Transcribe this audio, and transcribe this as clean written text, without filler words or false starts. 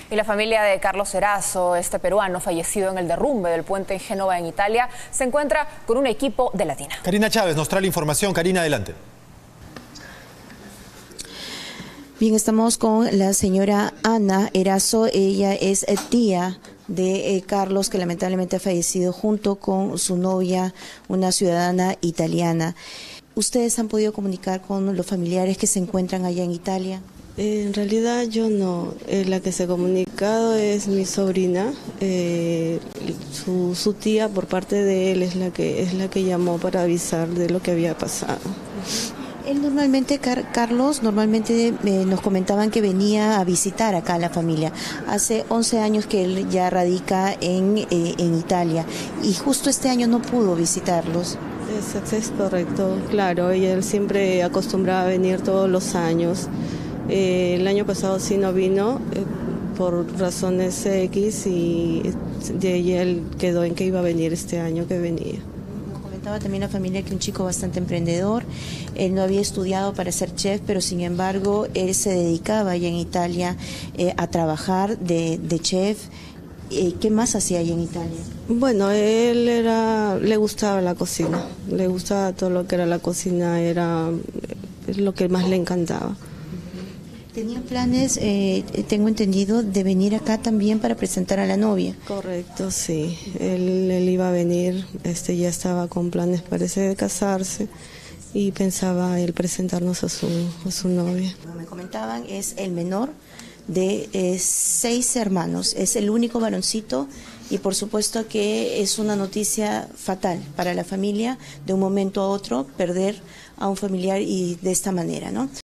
Y la familia de Carlos Erazo, este peruano fallecido en el derrumbe del puente en Génova, en Italia, se encuentra con un equipo de Latina. Karina Chávez nos trae la información. Karina, adelante. Bien, estamos con la señora Ana Erazo. Ella es tía de Carlos, que lamentablemente ha fallecido junto con su novia, una ciudadana italiana. ¿Ustedes han podido comunicar con los familiares que se encuentran allá en Italia? En realidad yo no. La que se ha comunicado es mi sobrina. Su tía por parte de él es la que llamó para avisar de lo que había pasado. Él normalmente, Carlos, nos comentaban que venía a visitar acá a la familia. Hace 11 años que él ya radica en Italia y justo este año no pudo visitarlos. Es correcto, claro. Él siempre acostumbraba a venir todos los años. El año pasado sí no vino por razones X y él quedó en que iba a venir este año que venía. Comentaba también la familia que un chico bastante emprendedor. Él no había estudiado para ser chef, pero sin embargo él se dedicaba allá en Italia a trabajar de chef. ¿Qué más hacía allá en Italia? Bueno, le gustaba la cocina, le gustaba todo lo que era la cocina, era lo que más le encantaba. ¿Tenía planes, tengo entendido, de venir acá también para presentar a la novia? Correcto, sí. Él iba a venir, ya estaba con planes, parece, de casarse y pensaba él presentarnos a su novia. Como me comentaban, es el menor de 6 hermanos, es el único varoncito y por supuesto que es una noticia fatal para la familia de un momento a otro perder a un familiar y de esta manera, ¿no?